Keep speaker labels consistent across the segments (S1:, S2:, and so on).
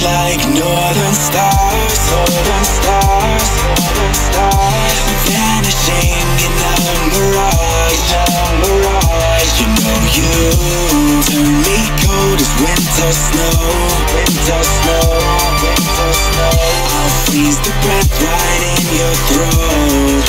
S1: like northern stars, northern stars, northern stars, vanishing in a mirage, You know you turn me cold as winter snow, winter snow, winter snow. I'll freeze the breath right in your throat.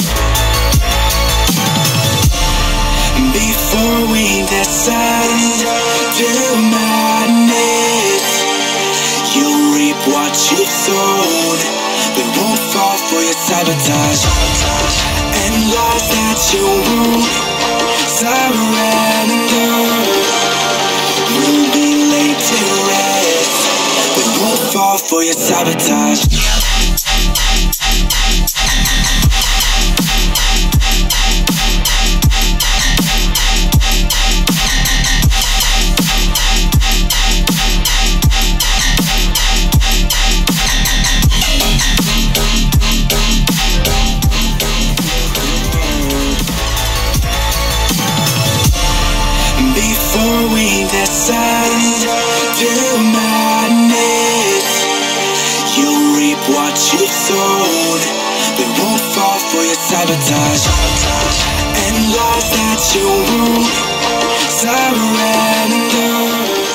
S1: Before we descend to madness, you'll reap what you've sown. They won't fall for your sabotage, and lies that you won't surrender will be laid to rest. They won't fall for your sabotage. Before we descend to madness, you'll reap what you've sown. They won't fall for your sabotage, and lies that you won't surrender